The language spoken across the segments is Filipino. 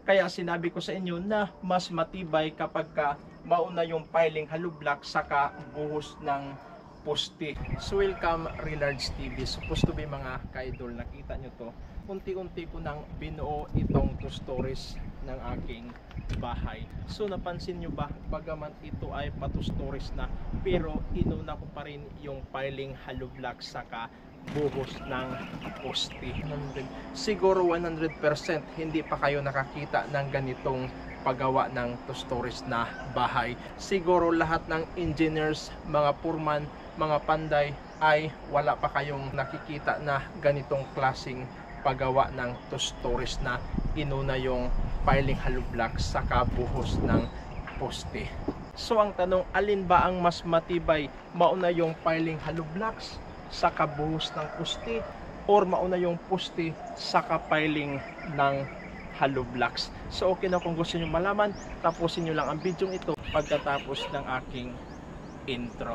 Kaya sinabi ko sa inyo na mas matibay kapag mauna yung piling hollow block saka buhos ng poste. So welcome Relards TV. Supposed to be mga ka-idol, nakita nyo to. Unti-unti ko nang binuo itong 2 stories ng aking bahay. So napansin nyo ba, bagaman ito ay pa 2 stories na, pero inuna ko pa rin yung piling hollow block saka buhos ng poste. Siguro 100% hindi pa kayo nakakita ng ganitong paggawa ng 2 stories na bahay. Siguro lahat ng engineers, mga foreman, mga panday ay wala pa kayong nakikita na ganitong klaseng paggawa ng 2 stories na inuna yung piling hollow block saka buhos ng poste. So ang tanong, alin ba ang mas matibay? Mauna yung piling hollow blocks saka buhos ng poste, or mauna yung poste saka piling ng hollow blocks? So okay na, kung gusto nyo malaman, tapusin nyo lang ang video ito pagkatapos ng aking intro.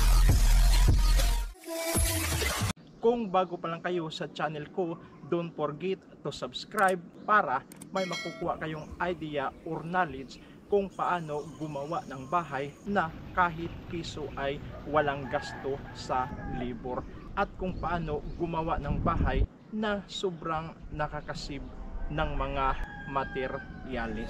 Kung bago pa lang kayo sa channel ko, don't forget to subscribe para may makukuha kayong idea or knowledge kung paano gumawa ng bahay na kahit piso ay walang gasto sa labor, at kung paano gumawa ng bahay na sobrang nakakasib ng mga materyales.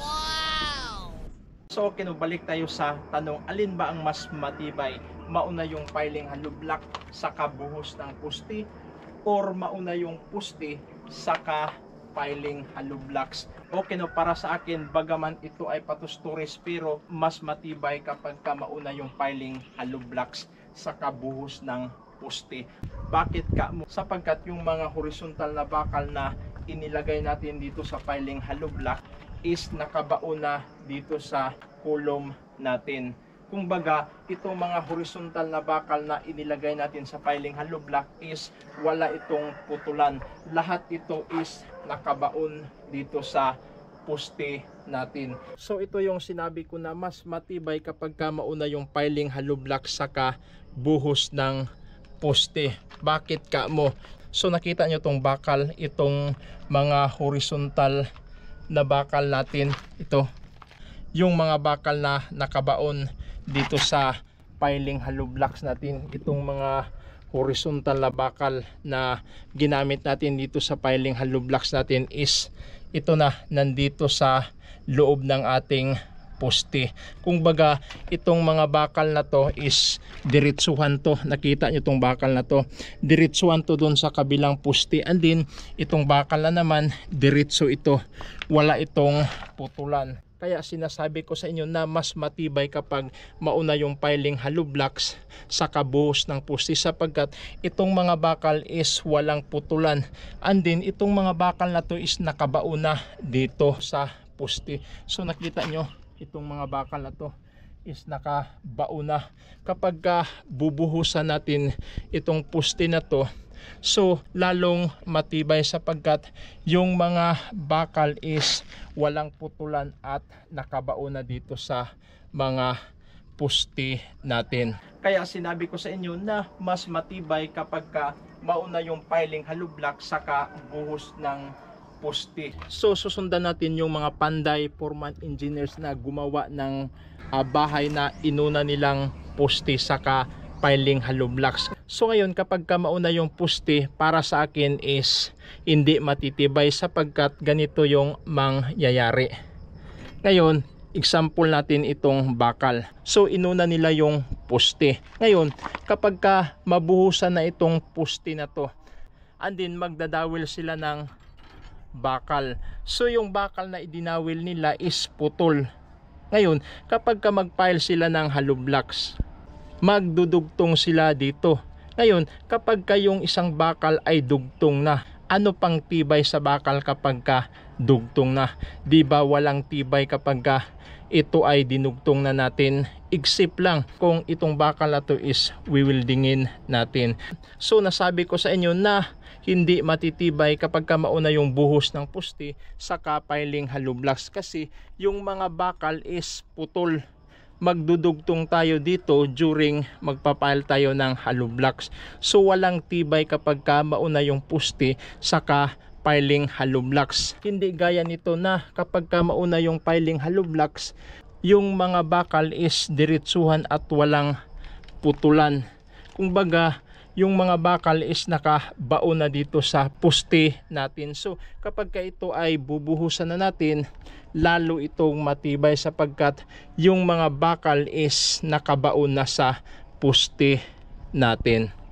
So kinubalik tayo sa tanong, alin ba ang mas matibay? Mauna yung piling hollow block saka buhos ng poste, or mauna yung poste saka piling hollow blocks? Okay no, para sa akin, bagaman ito ay pa 2 stories, pero mas matibay kapag mauna yung piling hollow blocks saka buhos ng poste. Bakit ka mo? Sapagkat yung mga horizontal na bakal na inilagay natin dito sa piling hollow block is nakabauna dito sa column natin. Kung baga, itong mga horizontal na bakal na inilagay natin sa piling hollow block is wala itong putulan. Lahat ito is nakabaon dito sa poste natin. So ito yung sinabi ko na mas matibay kapag mauna yung piling hollow block saka buhos ng poste. Bakit ka mo? So nakita nyo itong bakal, itong mga horizontal na bakal natin, ito yung mga bakal na nakabaon dito sa piling hollow blocks natin. Itong mga horizontal na bakal na ginamit natin dito sa piling hollow blocks natin is ito na nandito sa loob ng ating poste. Kung baga, itong mga bakal na to is diretsuhan to. Nakita nyo itong bakal na to, diretsuhan to dun sa kabilang poste, and then itong bakal na naman diretso ito, wala itong putulan. Kaya sinasabi ko sa inyo na mas matibay kapag mauna yung piling hollow blocks saka buhos ng poste, sapagkat itong mga bakal is walang putulan, and then itong mga bakal na to is nakabauna dito sa poste. So nakita nyo, itong mga bakal na to is nakabauna. Kapag bubuhusan natin itong poste na to, so lalong matibay, sapagkat yung mga bakal is walang putulan at nakabaona dito sa mga poste natin. Kaya sinabi ko sa inyo na mas matibay kapag mauna yung piling hollow block saka buhos ng poste. So susundan natin yung mga panday, foreman, engineers na gumawa ng bahay na inuna nilang poste saka piling hollow blocks. So ngayon, kapag mauna yung poste, para sa akin is hindi matitibay, sapagkat ganito yung mangyayari. Ngayon, example natin itong bakal. So inuna nila yung poste. Ngayon, kapag mabuhusan na itong poste na to, and then magdadawil sila ng bakal. So yung bakal na idinawil nila is putol. Ngayon, kapag magpile sila ng hollow blocks, magdudugtong sila dito. Ngayon, kapag yung isang bakal ay dugtong na, ano pang tibay sa bakal kapag dugtong na? Di ba walang tibay kapag ito ay dinugtong na natin? Except lang kung itong bakal na to is wiwildingin natin. So nasabi ko sa inyo na hindi matitibay kapag mauna yung buhos ng poste saka piling hollow blocks, kasi yung mga bakal is putol. Magdudugtong tayo dito during magpapile tayo ng hollow blocks. So walang tibay kapag mauna yung poste saka piling hollow blocks. Hindi gaya nito na kapag mauna yung piling hollow blocks, yung mga bakal is diretsuhan at walang putulan. Kumbaga, yung mga bakal is nakabaon na dito sa poste natin. So kapag ito ay bubuhusan na natin, lalo itong matibay sapagkat yung mga bakal is nakabaon na sa poste natin.